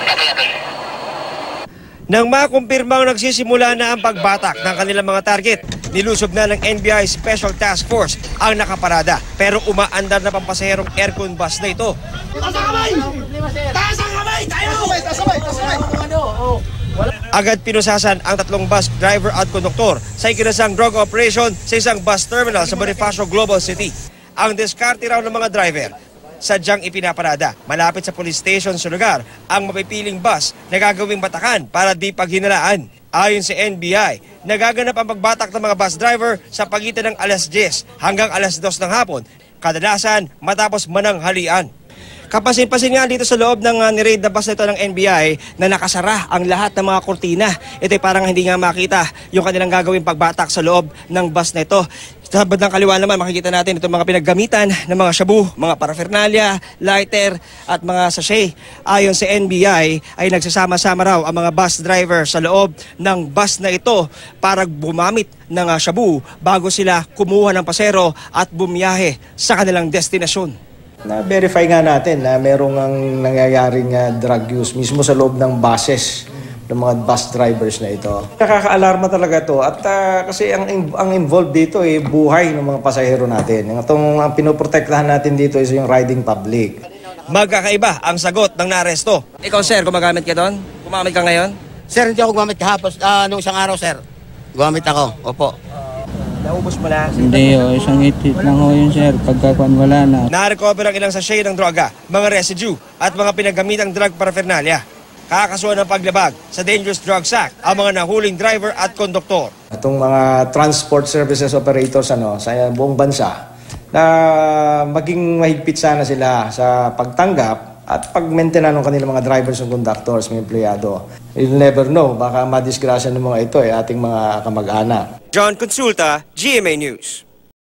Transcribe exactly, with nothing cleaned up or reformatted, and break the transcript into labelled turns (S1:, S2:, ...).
S1: Nang makumpirmang nagsisimula na ang pagbatak ng kanilang mga target, nilusob na ng N B I Special Task Force ang nakaparada pero umaandar na pampasaherong aircon bus na ito.
S2: Taas ang kamay! Taas ang kamay! Tayo! Taas ang kamay! Taas ang kamay!
S1: Agad pinusasan ang tatlong bus driver at konduktor sa ikinasang drug operation sa isang bus terminal sa Bonifacio Global City. Ang diskarte raw ng mga driver, sadyang ipinaparada malapit sa police station sa lugar ang mapipiling bus na gagawing batakan para di paghinalaan. Ayon sa N B I, nagaganap ang pagbatak ng mga bus driver sa pagitan ng alas diyes hanggang alas dos ng hapon, kadalasan matapos mananghalian. Kapasin-pasin nga dito sa loob ng uh, niraid na bus na ito ng N B I na nakasara ang lahat ng mga kurtina. Ito ay parang hindi nga makita yung kanilang gagawing pagbatak sa loob ng bus na ito. Sa bandang kaliwa naman makikita natin itong mga pinaggamitan ng mga shabu, mga paraphernalia, lighter at mga sachet. Ayon sa N B I ay nagsasama-sama raw ang mga bus driver sa loob ng bus na ito para gumamit ng uh, shabu bago sila kumuha ng pasero at bumiyahe sa kanilang destinasyon.
S3: Na-verify nga natin na merong ang nangyayaring uh, drug use mismo sa loob ng buses ng mga bus drivers na ito. Nakaka-alarma talaga to at uh, kasi ang, ang involved dito ay eh, buhay ng mga pasahero natin. Itong ang pinoprotektahan natin dito is yung riding public.
S1: Magkakaiba ang sagot ng naaresto. Ikaw sir, gumagamit ka doon? Gumamit ka ngayon?
S4: Sir, hindi ako gumamit kahapon. Uh, nung isang araw sir, gumamit ako. Opo.
S1: Naubos mo na?
S5: Hindi o, isang itit lang o yun sir, pagkakuan wala na.
S1: Na-recover ang ilang sachet ng droga, mga residue at mga pinaggamitang drug paraphernalia. Kakasuhan ng paglabag sa Dangerous Drugs Act ang mga nahuling driver at konduktor.
S3: Itong mga transport services operators ano, sa buong bansa na maging mahigpit sana sila sa pagtanggap at pag-maintain ng kanilang mga drivers and conductors, mga empleyado. You'll never know, baka madisgrasya ng mga ito ay ating mga kamag-anak.
S1: John Consulta, G M A News.